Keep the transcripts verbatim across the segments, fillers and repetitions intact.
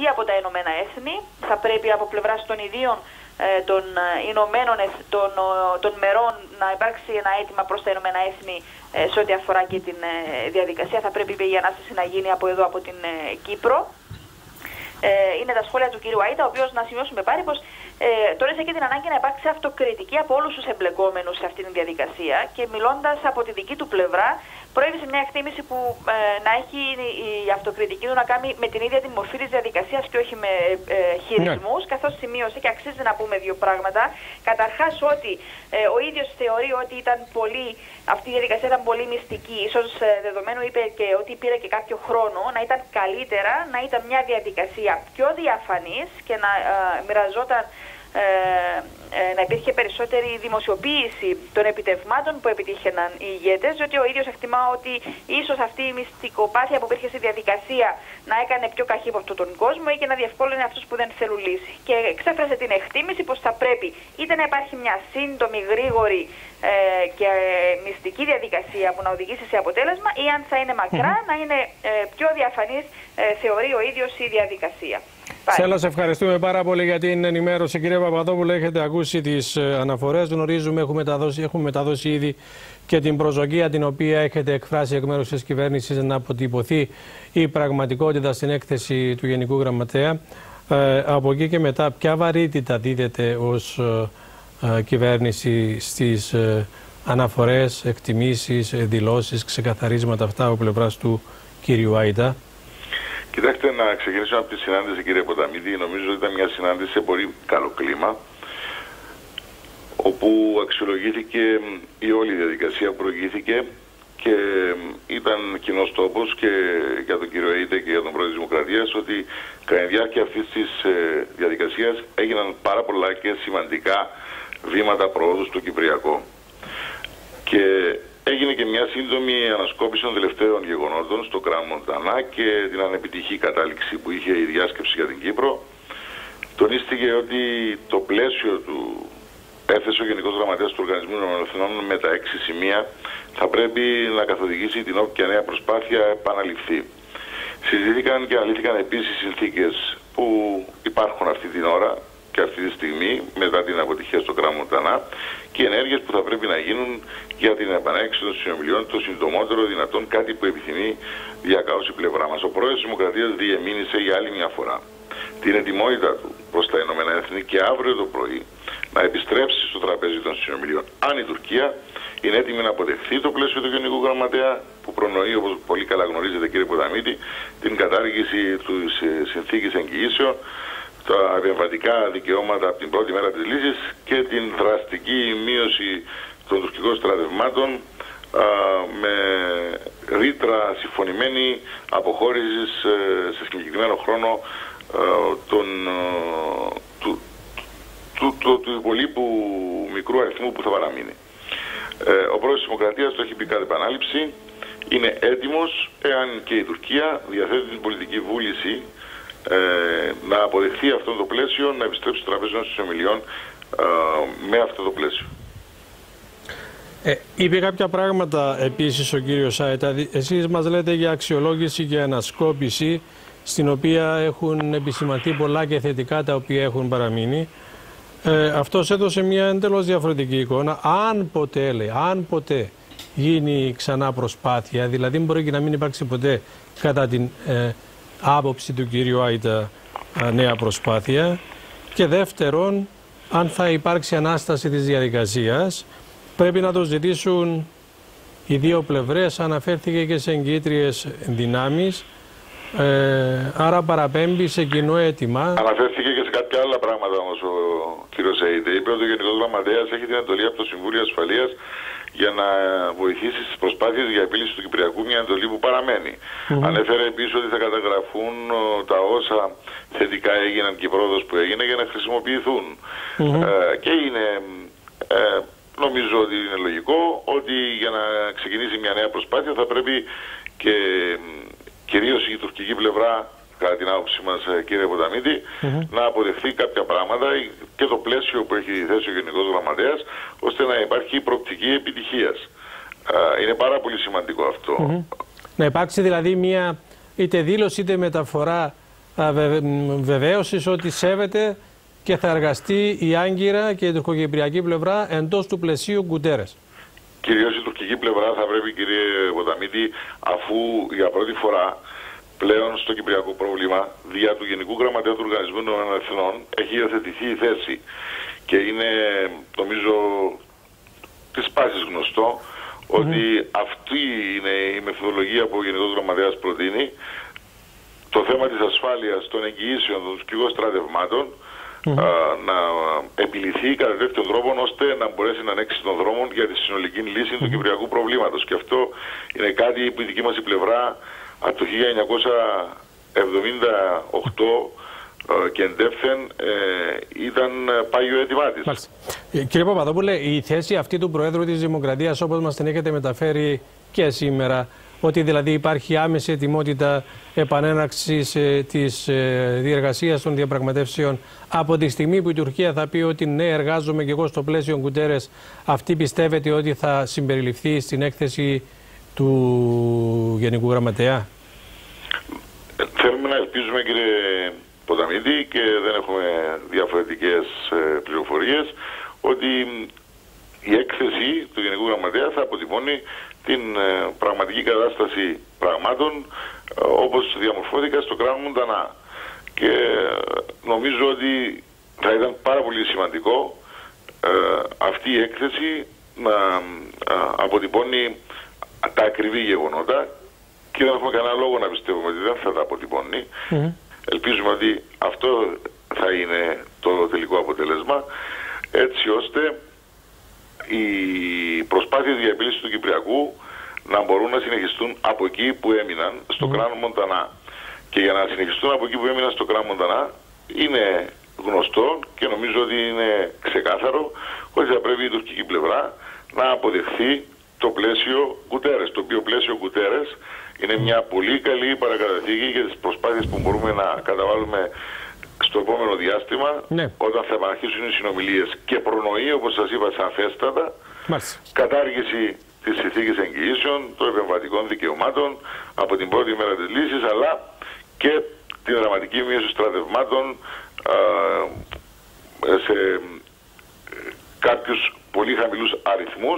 απαιτεί από τα Ηνωμένα Έθνη. Θα πρέπει από πλευράς των ιδίων των Ηνωμένων των, των μερών να υπάρξει ένα αίτημα προς τα Ηνωμένα Έθνη σε ό,τι αφορά και την διαδικασία. Θα πρέπει η ανάσταση να γίνει από εδώ, από την Κύπρο. Είναι τα σχόλια του κύριου Άιτα, ο οποίος, να σημειώσουμε πάλι, πως ε, τόνισε και την ανάγκη να υπάρξει αυτοκριτική από όλους τους εμπλεκόμενους σε αυτήν την διαδικασία και μιλώντας από τη δική του πλευρά, προέβησε μια εκτίμηση που ε, να έχει η αυτοκριτική του να κάνει με την ίδια τη μορφή της διαδικασίας και όχι με ε, χειρισμούς, ναι. Καθώς σημείωσε και αξίζει να πούμε δύο πράγματα. Καταρχάς ότι ε, ο ίδιος θεωρεί ότι ήταν πολύ, αυτή η διαδικασία ήταν πολύ μυστική, ίσως ε, δεδομένου είπε και ότι πήρε και κάποιο χρόνο, να ήταν καλύτερα να ήταν μια διαδικασία πιο διαφανής και να ε, μοιραζόταν Ε, ε, να υπήρχε περισσότερη δημοσιοποίηση των επιτευγμάτων που επιτύχαιναν οι ηγέτες, διότι ο ίδιος εκτιμά ότι ίσως αυτή η μυστικοπάθεια που υπήρχε στη διαδικασία να έκανε πιο καχύποπτο τον κόσμο ή και να διευκόλυνε αυτούς που δεν θέλουν λύση. Και εξέφρασε την εκτίμηση πως θα πρέπει είτε να υπάρχει μια σύντομη, γρήγορη ε, και μυστική διαδικασία που να οδηγήσει σε αποτέλεσμα, ή αν θα είναι μακρά, mm-hmm. να είναι ε, πιο διαφανής, ε, θεωρεί ο ίδιος, η διαδικασία. Θέλω, σε ευχαριστούμε πάρα πολύ για την ενημέρωση. Κύριε Παπαδόπουλο, έχετε ακούσει τις αναφορές. Γνωρίζουμε, έχουμε μεταδώσει, έχουμε μεταδώσει ήδη και την προσδοκία την οποία έχετε εκφράσει εκ μέρους της κυβέρνησης να αποτυπωθεί η πραγματικότητα στην έκθεση του Γενικού Γραμματέα. Ε, από εκεί και μετά, ποια βαρύτητα δίδεται ως ε, κυβέρνηση στις ε, αναφορές, εκτιμήσεις, δηλώσεις, ξεκαθαρίσματα αυτά από πλευράς του κύριου Άιτα? Κοιτάξτε, να ξεκινήσω από τη συνάντηση, κύριε Ποταμίδη. Νομίζω ότι ήταν μια συνάντηση σε πολύ καλό κλίμα, όπου αξιολογήθηκε η όλη διαδικασία που προηγήθηκε και ήταν κοινός τόπος και για τον κύριο Άιτα και για τον πρόεδρο της Δημοκρατίας ότι κατά τη διάρκεια αυτής της διαδικασίας έγιναν πάρα πολλά και σημαντικά βήματα προόδου στο Κυπριακό. Και έγινε και μια σύντομη ανασκόπηση των τελευταίων γεγονότων στο Κραν Μοντανά και την ανεπιτυχή κατάληξη που είχε η διάσκεψη για την Κύπρο. Τονίστηκε ότι το πλαίσιο του έθεσε ο Γενικός Γραμματέας του Οργανισμού Ηνωμένων με τα έξι σημεία θα πρέπει να καθοδηγήσει την όποια νέα προσπάθεια επαναληφθεί. Συζητήθηκαν και αναλύθηκαν επίσης συνθήκες που υπάρχουν αυτή την ώρα και αυτή τη στιγμή μετά την αποτυχία στο Κραν Μοντανά και ενέργειες που θα πρέπει να γίνουν για την επανέξυση των συνομιλιών το συντομότερο δυνατόν, κάτι που επιθυμεί διακάως η πλευρά μας. Ο πρόεδρος της Δημοκρατίας διεμήνυσε για άλλη μια φορά την ετοιμότητα του προς τα Ηνωμένα Έθνη και αύριο το πρωί να επιστρέψει στο τραπέζι των συνομιλιών. Αν η Τουρκία είναι έτοιμη να αποδεχθεί το πλαίσιο του Γενικού Γραμματέα, που προνοεί, όπως πολύ καλά γνωρίζετε κύριε Ποταμίτη, την κατάργηση της συνθήκης εγγυήσεων, τα επεμβατικά δικαιώματα από την πρώτη μέρα της λύσης και την δραστική μείωση των τουρκικών στρατευμάτων α, με ρήτρα συμφωνημένη αποχώρησης ε, σε συγκεκριμένο χρόνο ε, τον, ε, του, του, του, του υπολείπου μικρού αριθμού που θα παραμείνει. Ε, ο πρόεδρος της Δημοκρατίας το έχει πει κατά επανάληψη, είναι έτοιμος εάν και η Τουρκία διαθέτει την πολιτική βούληση Ε, να αποδεχθεί αυτό το πλαίσιο, να επιστρέψει στο τραπέζι των συνομιλιών ε, με αυτό το πλαίσιο. Ε, είπε κάποια πράγματα επίσης ο κύριος Άιτα. Εσείς μας λέτε για αξιολόγηση και ανασκόπηση, στην οποία έχουν επισημανθεί πολλά και θετικά τα οποία έχουν παραμείνει. Ε, αυτός έδωσε μια εντελώς διαφορετική εικόνα. Αν ποτέ, λέει, αν ποτέ γίνει ξανά προσπάθεια, δηλαδή μπορεί και να μην υπάρξει ποτέ κατά την ε, άποψη του κύριου Άιτα νέα προσπάθεια, και δεύτερον, αν θα υπάρξει ανάσταση της διαδικασίας, πρέπει να το ζητήσουν οι δύο πλευρές. Αναφέρθηκε και σε εγκύτριες δυνάμεις, ε, άρα παραπέμπει σε κοινό αίτημα. Αναφέρθηκε και σε κάποια άλλα πράγματα όμως ο κύριος Άιτα. Είπε ότι ο Γενικός Γραμματέας έχει την εντολή από το Συμβούλιο Ασφαλείας για να βοηθήσει στις προσπάθειες για επίλυση του Κυπριακού, μια εντολή που παραμένει. Mm-hmm. Ανέφερε επίσης ότι θα καταγραφούν ο, τα όσα θετικά έγιναν και η πρόοδος που έγινε για να χρησιμοποιηθούν. Mm-hmm. Ε, και είναι, ε, νομίζω ότι είναι λογικό ότι για να ξεκινήσει μια νέα προσπάθεια θα πρέπει και κυρίως η τουρκική πλευρά, κατά την άποψή μας κύριε Ποταμίτη, mm-hmm. να αποδεχθεί κάποια πράγματα και το πλαίσιο που έχει θέσει ο Γενικός Γραμματέας, ώστε να υπάρχει προοπτική επιτυχίας. Είναι πάρα πολύ σημαντικό αυτό. Mm-hmm. Να υπάρξει δηλαδή μια είτε δήλωση είτε μεταφορά βεβαίωσης ότι σέβεται και θα εργαστεί η Άγκυρα και η τουρκοκυπριακή πλευρά εντός του πλαισίου Γκουτέρες. Κυρίως η τουρκική πλευρά θα πρέπει, κύριε Ποταμίτη, αφού για πρώτη φορά πλέον στο κυπριακό πρόβλημα δια του Γενικού Γραμματέα του Οργανισμού των Εθνών έχει υιοθετηθεί η θέση και είναι, νομίζω, της πάσης γνωστό mm-hmm. ότι αυτή είναι η μεθοδολογία που ο Γενικός Γραμματέας προτείνει, το θέμα της ασφάλειας των εγγυήσεων των τουρκικών στρατευμάτων mm-hmm. α, να επιληθεί κατά τέτοιον τρόπο ώστε να μπορέσει να ανοίξει τον δρόμο για τη συνολική λύση mm-hmm. του κυπριακού προβλήματος. Και αυτό είναι κάτι που η δική μας η πλευρά από το χίλια εννιακόσια εβδομήντα οκτώ ε, και εντεύθεν ε, ήταν πάγιο έτοιμά της. Κύριε Παπαδόπουλε, η θέση αυτή του Προέδρου της Δημοκρατίας, όπως μας την έχετε μεταφέρει και σήμερα, ότι δηλαδή υπάρχει άμεση ετοιμότητα επανέναρξης ε, της ε, διεργασίας των διαπραγματεύσεων από τη στιγμή που η Τουρκία θα πει ότι ναι, εργάζομαι και εγώ στο πλαίσιο Γκουτέρες, αυτή πιστεύετε ότι θα συμπεριληφθεί στην έκθεση του Γενικού Γραμματέα? Θέλουμε να ελπίζουμε, κύριε Ποταμίτη, και δεν έχουμε διαφορετικές ε, πληροφορίες, ότι η έκθεση του Γενικού Γραμματέα θα αποτυπώνει την ε, πραγματική κατάσταση πραγμάτων ε, όπως διαμορφώθηκα στο Κράνο Μοντανά. Και ε, νομίζω ότι θα ήταν πάρα πολύ σημαντικό ε, αυτή η έκθεση να ε, αποτυπώνει τα ακριβή γεγονότα και δεν έχουμε κανένα λόγο να πιστεύουμε ότι δεν θα τα αποτυπώνει. Mm-hmm. Ελπίζουμε ότι αυτό θα είναι το τελικό αποτέλεσμα, έτσι ώστε οι προσπάθειες διαπίλυσης του Κυπριακού να μπορούν να συνεχιστούν από εκεί που έμειναν, στο mm-hmm. Κράνο Μοντανά. Και για να συνεχιστούν από εκεί που έμειναν στο Κράνο Μοντανά, είναι γνωστό και νομίζω ότι είναι ξεκάθαρο ότι θα πρέπει η τουρκική πλευρά να αποδεχθεί το πλαίσιο Γκουτέρες, το οποίο πλαίσιο Γκουτέρες είναι μια πολύ καλή παρακαταθήκη για τις προσπάθειες που μπορούμε να καταβάλουμε στο επόμενο διάστημα, ναι. όταν θα επαναρχίσουν οι συνομιλίες, και προνοεί, όπως σας είπα σαφέστατα, Μάλιστα. κατάργηση της συνθήκης εγγυήσεων, των επεμβατικών δικαιωμάτων από την πρώτη μέρα της λύσης, αλλά και την δραματική μείωση στρατευμάτων α, σε κάποιους πολύ χαμηλούς αριθμούς,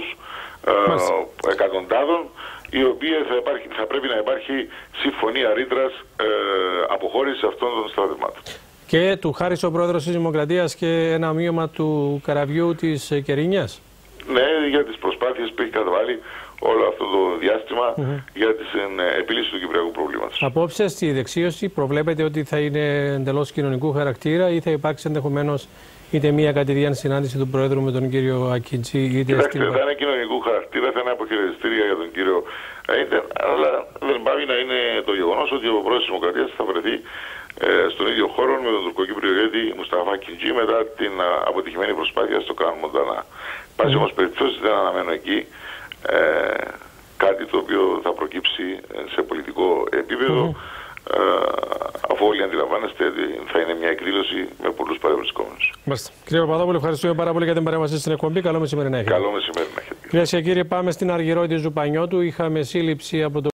ε, εκατοντάδων, η οποία θα, υπάρχει, θα πρέπει να υπάρχει συμφωνία ρήτρας ε, αποχώρησης αυτών των στρατευμάτων. Και του χάρισε ο Πρόεδρος της Δημοκρατίας και ένα ομοίωμα του καραβιού της Κερίνιας. Ναι, για τις προσπάθειες που έχει καταβάλει όλο αυτό το διάστημα mm-hmm. για την ε, επίλυση του κυπριακού προβλήματος. Απόψε στη δεξίωση προβλέπετε ότι θα είναι εντελώς κοινωνικού χαρακτήρα ή θα υπάρξει ενδεχομένως είτε μία κατηδίαν συνάντηση του Προέδρου με τον κύριο Ακιντζή, είτε Κοιτάξτε, στην... θα είναι κοινωνικού χαρακτήρα, θα είναι αποχαιρετιστήρια για τον κύριο Αίντερ, αλλά δεν πάει να είναι το γεγονός ότι ο Πρόεδρος της Δημοκρατίας θα βρεθεί ε, στον ίδιο χώρο με τον τουρκοκύπριο ηγέτη Μουσταφά Ακιντζή μετά την α, αποτυχημένη προσπάθεια στο Κράνο Μοντανά. Mm. Πάση όμως περιπτώσεις δεν αναμένω εκεί ε, κάτι το οποίο θα προκύψει σε πολιτικό επίπεδο. Mm. Uh, αφού όλοι αντιλαμβάνεστε ότι θα είναι μια εκδήλωση με πολλούς παρευρισκόμενους. Μάλιστα. Κύριε Παπαδόπουλο, ευχαριστούμε πάρα πολύ για την παρέμβαση στην εκπομπή. Καλό μεσημέρι να έχετε. Καλό μεσημέρι να έχετε. Κυρίες και κύριοι, πάμε στην Αργυρό της Ζουπανιώτου. Είχαμε σύλληψη από το